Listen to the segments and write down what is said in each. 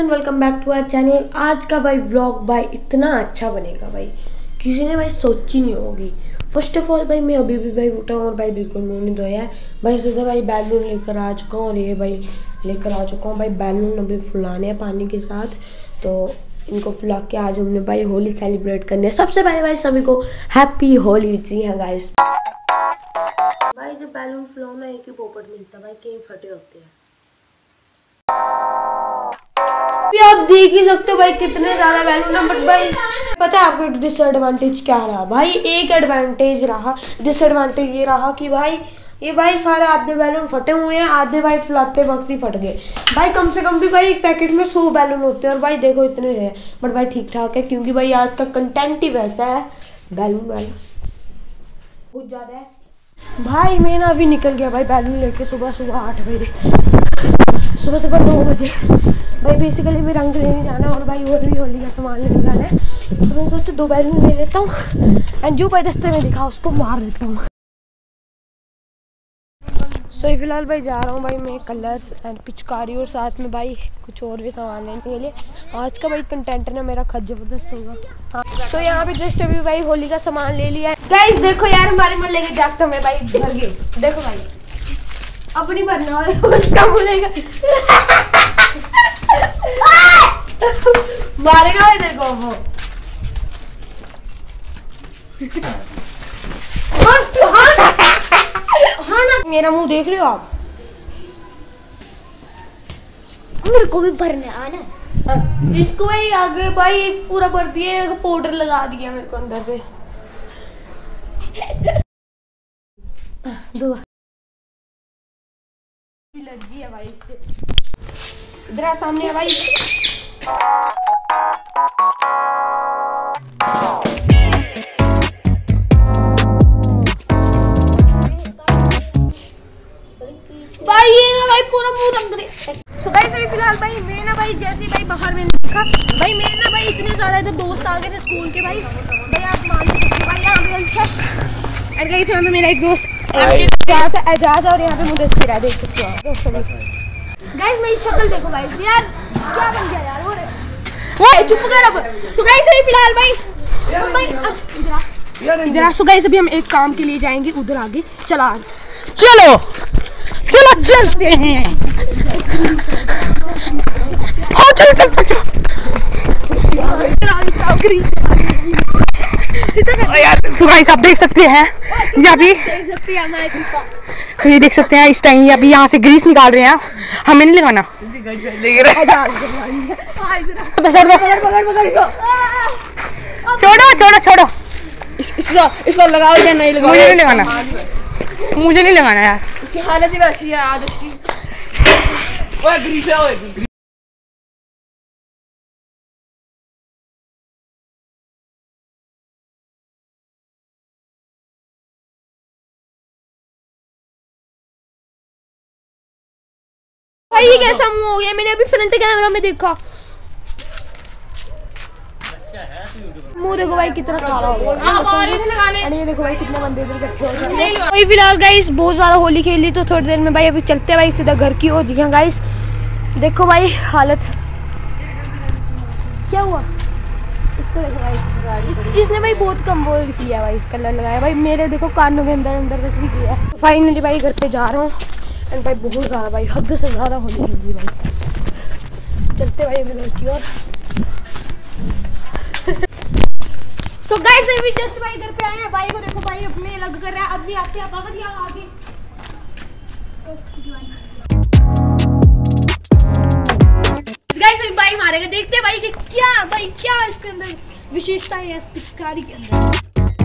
And welcome back to our channel. आज का भाई व्लॉग भाई इतना अच्छा बनेगा भाई, किसी ने भाई सोची नहीं होगी। फर्स्ट ऑफ ऑल भाई मैं अभी भी भाई उठा हूँ और भाई बिल्कुल मुंह नहीं धोया है भाई। सीधा भाई बैलून लेकर आ चुका हूँ और ये भाई लेकर आ चुका हूँ भाई बैलून अभी फुलाने हैं पानी के साथ। तो इनको फुला के आज हमने भाई होली सेलिब्रेट करनी है। सबसे पहले भाई सभी को हैप्पी होली। जी हाँ गाइस, भाई जब बैलून फुलाओ ना एक ही पोपट मिलता भाई, कहीं फटे होते हैं। आप देख ही सकते हो भाई कितने ज्यादा बैलून है। बट भाई पता है आपको एक डिसएडवांटेज क्या रहा भाई? एक एडवांटेज रहा, डिसएडवांटेज ये रहा कि भाई ये भाई सारे आधे बैलून फटे हुए हैं, आधे भाई फुलाते वक्त ही फट गए भाई। कम से कम भी भाई एक पैकेट में 100 बैलून होते हैं और भाई देखो इतने हैं। बट भाई ठीक ठाक है क्योंकि भाई आज का कंटेंट ही वैसा है बैलून वाला, बहुत ज्यादा है भाई। मैं ना अभी निकल गया भाई बैलून लेके सुबह 8 बजे, सुबह 9 बजे भाई। बेसिकली मैं रंग लेने जाना है और भाई और भी होली का सामान लेने जाना है। तो मैं सोचा 2 बैलून ले लेता हूँ एंड जो भाई रास्ते में दिखा उसको मार देता हूँ। सो फिलहाल भाई जा रहा हूँ भाई मैं कलर्स एंड पिचकारी और साथ में भाई कुछ और भी सामान लेने के लिए। आज का भाई कंटेंट ना मेरा खत जबरदस्त होगा। हाँ सो यहाँ पे जस्ट अभी भाई होली का सामान ले लिया है। गाइस देखो यार हमारे मन लेके जागता मैं भाई भर गए। देखो भाई अपनी भरना उसका मुलेगा मारेगा भाई तेरे को वो। हाँ ना मेरा मुंह देख रहे हो आप? मेरे को भी भरने आना। इसको भाई आगे भाई पूरा भर दिया, पाउडर लगा दिया मेरे को अंदर से। दो एलर्जी है भाई इससे। इधर सामने है भाई। भाई ये ना भाई पूरा मुंह रंग दे। सो गाइस अभी फिलहाल भाई मैं ना भाई जैसे भाई बाहर में देखा भाई मेरे ना भाई इतने सारे इधर दोस्त आ गए थे स्कूल के भाई। आप मान लीजिए भाई यहाँ पे अच्छा एंड गाइस यहाँ पे मेरा एक दोस्त एजाज और यहाँ पे मुदस्सिर है, देख सकते हो दोस्तों। गाइस मेरी शक्ल देखो भाई यार क्या बन गया यार। वो चुप कर अब। सो गाइस अभी फिलहाल भाई इधर सो गाइस अभी हम एक काम के लिए जाएंगे उधर आगे। चला चलो चलो चलते हैं। हाँ चलो चलो चलो यार। सो गाइस आप देख सकते हैं ये अभी ये देख सकते हैं इस टाइम ये अभी यहाँ से ग्रीस निकाल रहे हैं। हमें नहीं लगाना, छोड़ो छोड़ो छोड़ो इसको लगाओ या नहीं लगाओ? मुझे नहीं लगाना, मुझे नहीं लगाना यार। इसकी हालत ही वैसी है आज उसकी। भाई ये कैसा मुंह हो गया? मैंने अभी फ्रंट कैमरा में देखा मुंह देखो भाई कितना काला हो गया। ये देखो भाई कितने बंदे इधर इकट्ठे हो गए भाई। फिलहाल गाइस बहुत ज्यादा होली खेली तो थोड़ी देर में भाई अभी चलते हैं भाई सीधा घर की ओर। जी हाँ गाइस देखो भाई हालत क्या हुआ इसको देखो भाई। इसने भाई बहुत कम वो किया भाई, कलर लगाया भाई। मेरे देखो कानों के अंदर अंदर तक भी किया। फाइनली भाई घर पे जा रहा हूँ एंड भाई बहुत ज़्यादा भाई हद से ज़्यादा होली खेली भाई। चलते भाई अभी घर की ओर। सो गाइस अभी जस्ट भाई घर पे आए हैं। भाई को देखो भाई अपने अलग कर रहा है। अभी आते हैं बाबा यहाँ आगे। गाइस अभी भाई मारेगा, देखते हैं भाई कि क्या इसके अंदर विशेषता है इस पिचकारी के अंदर।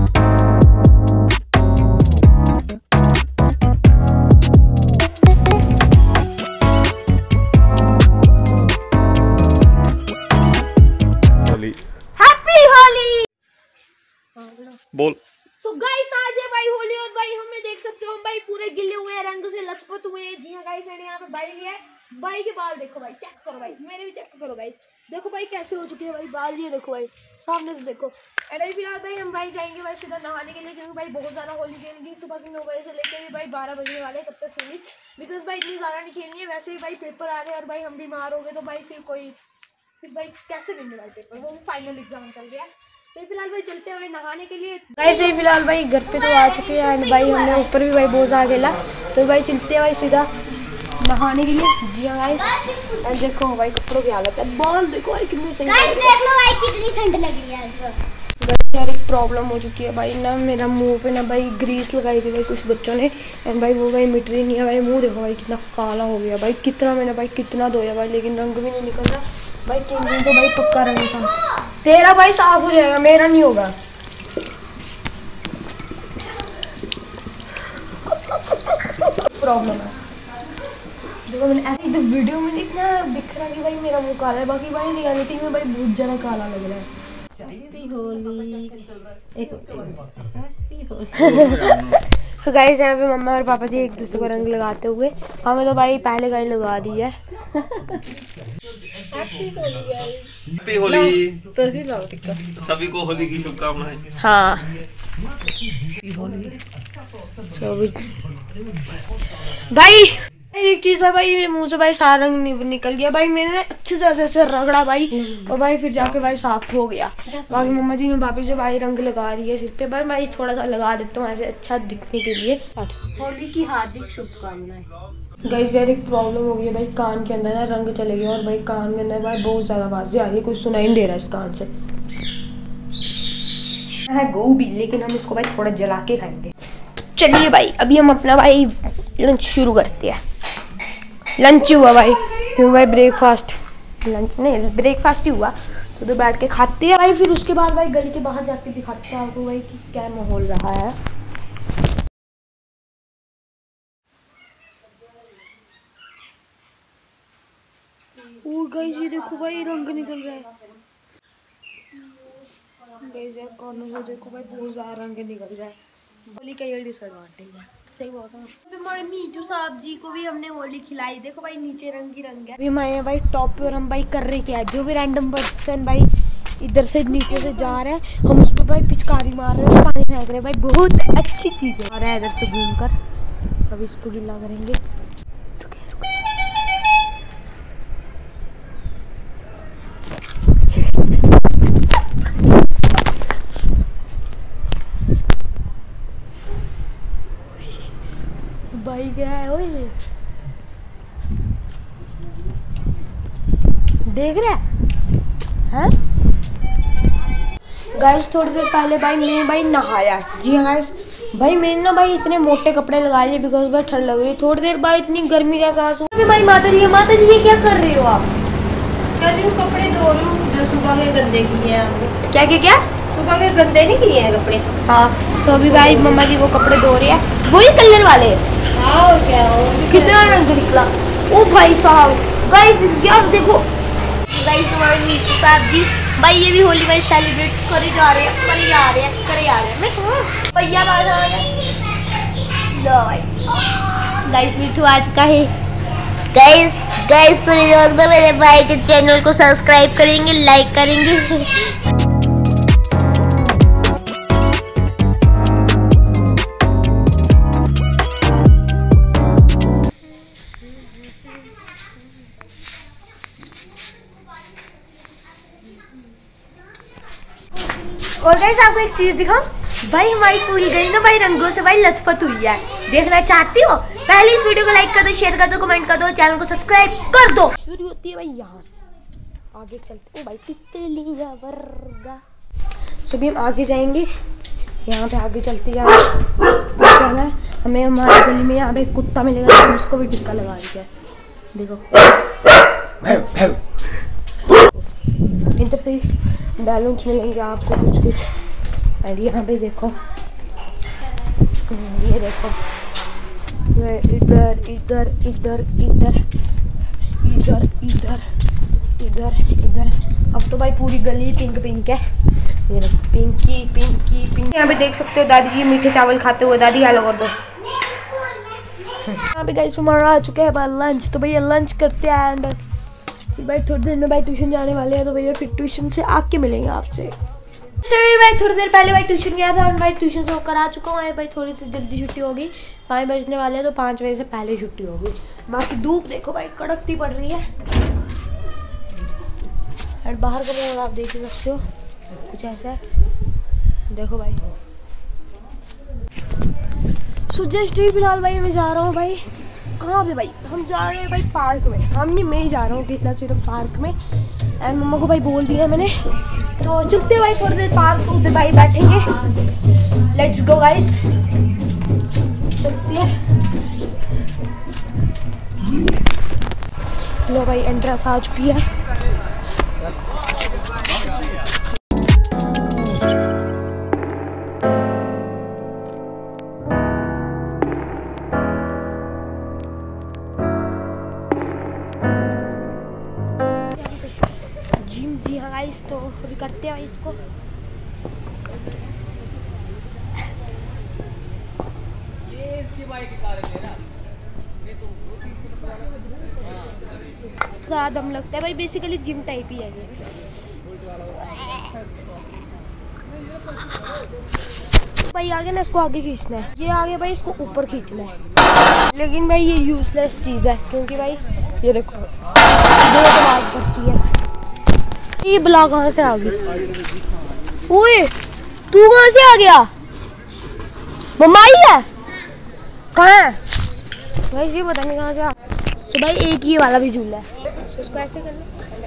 बोल। सो गाइस आज है भाई होली और भाई हमें देख सकते हो हम भाई पूरे गिले हुए हैं, रंग से लथपथ हुए हैं। जी हाँ गाइस मैंने यहाँ पे भाई लिया है। भाई के बाल देखो भाई, चेक करो भाई, मेरे भी चेक करो गाइस। देखो भाई कैसे हो चुके हैं भाई बाल, ये देखो भाई सामने से देखो। एंड अभी फिलहाल भाई हम भाई जाएंगे भाई सीधा नहाने के लिए क्योंकि भाई बहुत ज़्यादा होली खेलेंगे। सुबह के 9 बजे से लेकर भी भाई 12 बजने वाले तब तक खेलेंगे बिकॉज भाई इतनी ज़्यादा नहीं खेलनी है। वैसे ही भाई पेपर आ रहे हैं और भाई हम बीमार हो गए तो भाई फिर कोई फिर भाई कैसे देंगे भाई पेपर, वो फाइनल एग्जाम चल रहा है। तो फिलहाल भाई चलते हैं भाई नहाने के लिए। गाइस ये फिलहाल भाई घर पे तो आ चुके हैं एंड भाई हमने ऊपर भी भाई बहुत आ गया, तो भाई चलते हैं भाई सीधा नहाने के लिए। जी हाँ गाइस, एंड देखो भाई कपड़ों की हालत है, बाल देखो भाई कितने सही। गाइस देख लो भाई कितनी ठंड लग रही है इसको। यार एक प्रॉब्लम हो चुकी है भाई ना, मेरा मुंह पे ना भाई ग्रीस लगाई थी भाई कुछ बच्चों ने, एंड भाई वो भाई मिट रही नहीं है भाई। मुंह देखो भाई कितना काला हो गया भाई, कितना मैंने भाई कितना धोया भाई लेकिन रंग भी नहीं निकल रहा भाई। 3 दिन तो भाई पक्का रंग था। तेरा भाई साफ हो जाएगा, मेरा नहीं होगा। प्रॉब्लम है देखो, मैंने ऐसी तो वीडियो में इतना दिख रहा कि भाई मेरा मुंह काला है, बाकी भाई रियलिटी में भाई बहुत ज़्यादा काला लग रहा है। सो गाइस यहाँ पे मम्मा और पापा जी एक दूसरे को रंग लगाते हुए, हमें तो भाई पहले का ही लगा दी है। हैप्पी होली सभी को, होली की शुभकामनाएं। हाँ भाई एक चीज है भाई, मेरे मुंह से भाई सारा रंग निकल गया भाई। मैंने अच्छे से ऐसे रगड़ा भाई और भाई फिर जाके भाई साफ हो गया। बाकी मम्मा जी ने वापस से भाई रंग लगा रही है सिर पे, पर मैं थोड़ा सा लगा देता हूँ ऐसे अच्छा दिखने के लिए। होली की हार्दिक शुभकामनाएं। गाइस यार एक प्रॉब्लम हो गई है भाई, कान के अंदर ना रंग चले गया और भाई कान के अंदर भाई बहुत ज्यादा आवाजें आ रही है, कुछ सुनाई नहीं दे रहा इस कान से। है गोभी, लेकिन हम इसको भाई थोड़ा जला के खाएंगे। चलिए भाई अभी हम अपना भाई लंच शुरू करते हैं। लंच हुआ भाई, क्यों भाई ब्रेकफास्ट, लंच नहीं ब्रेकफास्ट ही हुआ, तो बैठ के खाते हैं भाई। फिर उसके बाद भाई गली के बाहर जाके दिखाते हैं आपको भाई कि क्या माहौल रहा है। ओ गाइस ये देखो भाई रंग निकल रहा है। गाइस यार कॉर्नर से देखो भाई बहुत ज्यादा रंग निकल रहा है। होली का ये डिसएडवांटेज है, सही बात है। हमारे मीठू साहब जी को भी हमने होली खिलाई, देखो भाई नीचे रंग ही रंग है। अभी हम आए हैं भाई टॉप पे और हम भाई कर रहे क्या है, जो भी रैंडम पर्सन भाई इधर से नीचे से जा रहे हैं हम उस पर भाई पिचकारी मार रहे हैं, पानी फेंक रहे हैं भाई, बहुत अच्छी चीज़ है। आ रहा है इधर से घूम कर, अब इसको गिला करेंगे। भाई क्या है ओए, देख रहा है गाइस। थोड़ी देर पहले भाई मैं भाई नहाया। जी हाँ गाइस, भाई मैंने ना भाई इतने मोटे कपड़े लगा लिए बिकॉज भाई ठंड लग रही है। थोड़ी देर भाई इतनी गर्मी का एहसास हुआ। भाई माता जी ये क्या कर रही हो आप? कर रही हूँ कपड़े धो रही हूँ, जो सुबह के गंदे किए हैं। क्या सुबह के गंदे नहीं किए हैं कपड़े। हाँ तो अभी भाई मम्मा जी वो कपड़े धो रही है, वही कलर वाले। हाँ और क्या, कितना रंग निकला ओ भाई साहब। गाइस यार देखो गाइस हमारे मीठू साहब जी भाई ये भी होली भाई सेलिब्रेट करे जा रहे हैं। मैं भैया बात आ गया लो भाई। गाइस मीठू आ चुका है। गाइस पूरे लोग ना मेरे भाई के चैनल को सब्सक्राइब करेंगे, लाइक करेंगे। और गाइस आपको एक चीज दिखाऊं भाई, हमारी पूरी गली ना भाई रंगों से भाई लथपथ हुई है। देखना चाहती हो? पहले इस वीडियो को लाइक कर दो, शेयर कर दो, कमेंट कर दो, चैनल को सब्सक्राइब कर दो। शुरू होती है भाई यहाँ से, आगे चलते हैं भाई तितलिया वर्गा। सो भी हम आगे जाएंगे, यहाँ पे आगे चलते जाना है हमें। हमारे गली में यहाँ पे कुत्ता मिलेगा, हम उसको भी टिक्का लगा दिया है। देखो इधर से बैलून्स मिलेंगे आपको कुछ एंड यहाँ पे देखो, ये देखो इधर इधर इधर इधर इधर इधर इधर इधर। अब तो भाई पूरी गली पिंक पिंक है, ये देखो पिंकी पिंकी पिंक। यहाँ पे देख सकते हो दादी जी मीठे चावल खाते हुए। दादी हेलो कर दो। यहाँ पे गाइस हमारा आ चुका है भाई लंच, तो भैया लंच करते हैं एंड फिर भाई थोड़ी देर में भाई ट्यूशन जाने वाले हैं, तो भैया फिर ट्यूशन से आके मिलेंगे आपसे। तो भाई थोड़ी देर पहले भाई ट्यूशन गया था और भाई ट्यूशन से होकर आ चुका हूँ भाई। थोड़ी सी जल्दी छुट्टी होगी, 5 बजने वाले हैं, तो 5 बजे से पहले छुट्टी होगी। बाकी धूप देखो भाई कड़कती पड़ रही है। एंड बाहर का माहौल आप देख सकते हो, कुछ ऐसा है, देखो भाई। सो जस्ट फिलहाल भाई मैं जा रहा हूँ भाई, कहाँ पे भाई, हम जा रहे हैं भाई पार्क में। हम नहीं, मैं ही जा रहा हूँ कितना सिर्फ पार्क में। एंड मम्मा को भाई बोल दिया मैंने, तो चलते भाई थोड़ी देर पार्क में भाई बैठेंगे। लेट्स गो गाइस, चलते हैं। लो भाई एंट्रेंस आ चुकी है। जिम, जी हाँ गाइस, तो अभी करते हैं भाई इसको। ये इसकी बाइक की कार है ना, ज़्यादा दम लगता है भाई, बेसिकली जिम टाइप ही है ये। भाई आगे ना इसको आगे खींचना है, ये आगे भाई इसको ऊपर खींचना है, लेकिन भाई ये यूजलेस चीज़ है क्योंकि भाई ये देखो बहुत आवाज़ करती है। ये बला कहाँ से आ गई? ओए तू कहाँ से आ गया? मम्मा आई है? कहाँ है भाई? ये पता नहीं कहाँ से आ। तो भाई एक ही वाला भी झूला है, तो इसको ऐसे कर लो।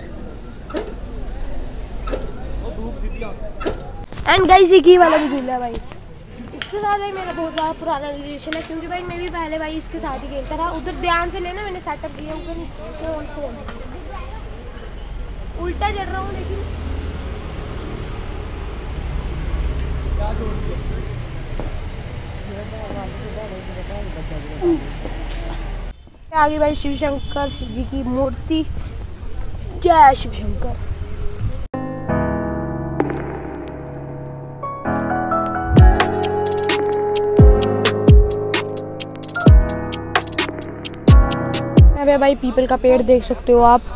एंड गाइस एक ही वाला भी झूला है भाई। इसके साथ भाई मेरा बहुत ज़्यादा पुराना रिलेशन है क्योंकि भाई मैं भी पहले भाई इसके साथ ही खेलता था। उधर ध्यान से लेना, मैंने सेटअप किया ऊपर उल्टा चढ़ रहा हूँ, लेकिन आगे भाई शिव शंकर जी की मूर्ति। जय शिव शंकर। यहाँ भाई पीपल का पेड़ देख सकते हो आप।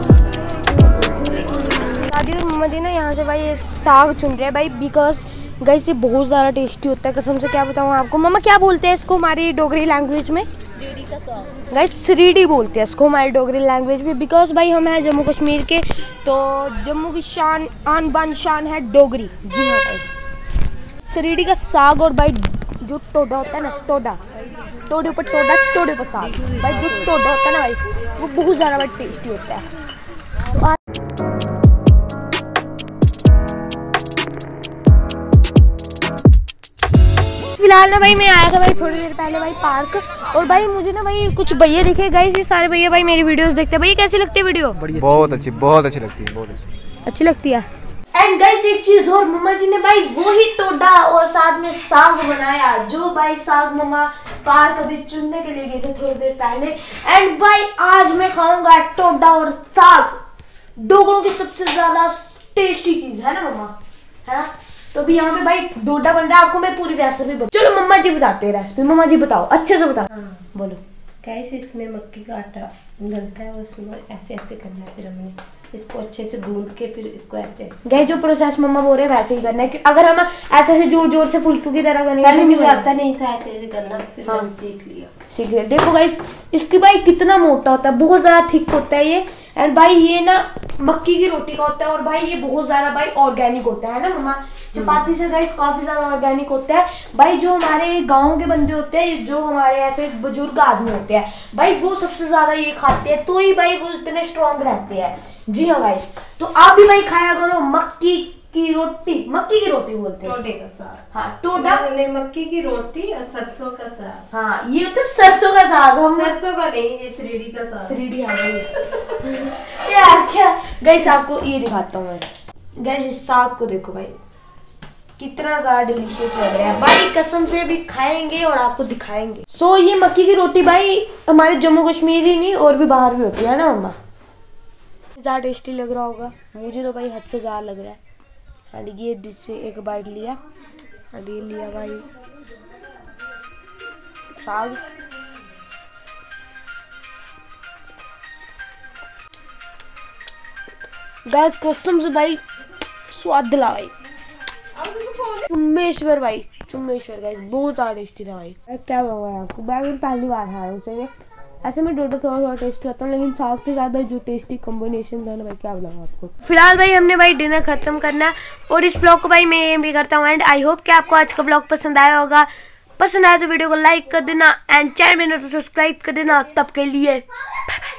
दादी और मम्मा जी ना यहाँ से भाई एक साग चुन रहे हैं भाई, बिकॉज गाइस ये बहुत ज़्यादा टेस्टी होता है, कसम से क्या बताऊँ आपको। मम्मा क्या बोलते हैं इसको हमारी डोगरी लैंग्वेज में? गाइस सरीडी बोलते हैं इसको हमारी डोगरी लैंग्वेज में, बिकॉज भाई हम हैं जम्मू कश्मीर के, तो जम्मू की शान आन बान शान है डोगरी। जी हाँ गाइस, सरीडी का साग और भाई जो टोडा होता है ना, टोडा, टोडे ऊपर टोडा, टोडे ऊपर साग भाई, जो टोडा होता है ना भाई वो बहुत ज़्यादा भाई टेस्टी होता है। तो फिलहाल ना भाई मैं आया था भाई थोड़ी देर पहले भाई पार्क, और भाई मुझे ना भाई कुछ भैया दिखे। गाइस ये सारे भैया भाई मेरी वीडियोस देखते हैं। भैया कैसी लगती है वीडियो? बहुत अच्छी लगती है, बहुत अच्छी लगती है। एंड गाइस एक चीज और, मम्मा जी ने भाई वो ही टोडा और साथ में साग बनाया, जो भाई साग मम्मा पार्क अभी चुनने के लिए गए थे थोड़ी देर पहले। एंड भाई आज मैं खाऊंगा टोडा और साग, डोगरों की सबसे ज्यादा टेस्टी चीज है ना मम्मा, है ना? तो अभी यहाँ पे भाई डोडा बन रहा है, आपको मैं पूरी रेसिपी बता। चलो मम्मा जी बताते हैं रेसिपी। मम्मा जी बताओ, अच्छे से बताओ। बोलो। कैसे इसमें मक्की का आटा डलता है, उसमें ऐसे ऐसे करना है, फिर हमने इसको अच्छे से गूंद के फिर इसको ऐसे ऐसे। गए जो प्रोसेस मम्मा बोल रहे हैं वैसे ही करना है, अगर हम ऐसे ऐसे जोर जोर से फुलकू की तरह करेंगे पहले मुझे आता नहीं था ऐसे ऐसे करना, फिर हम सीख लिया। देखो गाइस इसकी भाई कितना मोटा होता है, बहुत ज्यादा थिक होता है ये। एंड भाई ये ना मक्की की रोटी का होता है, और भाई ये बहुत ज्यादा भाई ऑर्गेनिक होता है ना मम्मा? चपाती से गाइस काफी ज्यादा ऑर्गेनिक होता है भाई। जो हमारे गाँव के बंदे होते हैं, जो हमारे ऐसे बुजुर्ग आदमी होते हैं भाई, वो सबसे ज्यादा ये खाते हैं, तो ही भाई वो इतने स्ट्रॉन्ग रहते हैं। जी हाँ गाइस, तो आप भी भाई खाया करो मक्की की रोटी बोलते हैं, टोडे का साग। हाँ टोडा, मक्की की रोटी और सरसों का साग। हाँ ये तो सरसों का साग, हम सरसों का नहीं, ये सरीडी का साग। सरीडी हाँ यार क्या। गाइस आपको ये दिखाता हूँ मैं, गाइस इस साग को देखो भाई कितना ज्यादा डिलीशियस लग रहा है भाई, कसम से अभी खाएंगे और आपको दिखाएंगे। सो ये मक्की की रोटी भाई हमारे जम्मू कश्मीर ही नहीं और भी बाहर भी होती है ना मम्मा? ज़्यादा टेस्टी लग रहा होगा, मुझे तो भाई हद से ज़्यादा लग रहा है। एंड ये जिससे एक बाइट लिया, एंड ये लिया भाई साग। गाइस कसम से भाई स्वाद दिला भाई, चुम्मेश्वर गाइस बहुत ज़्यादा टेस्टी था भाई। क्या हुआ है आपको? मैं भी पहली बार खा रहा हूँ, ऐसे मैं डोडो थोड़ा टेस्ट करता हूँ, लेकिन साग के साथ भाई जो टेस्टी कॉम्बिनेशन था ना भाई, क्या बताऊँ आपको। फिलहाल भाई हमने भाई डिनर खत्म करना है और इस ब्लॉग को भाई मैं ये भी करता हूँ एंड। आई होप कि आपको आज का ब्लॉग पसंद आया होगा। पसंद आया तो वीडियो को लाइक कर देना एंड चैनल में तो सब्सक्राइब कर देना। तब के लिए बाय बाय।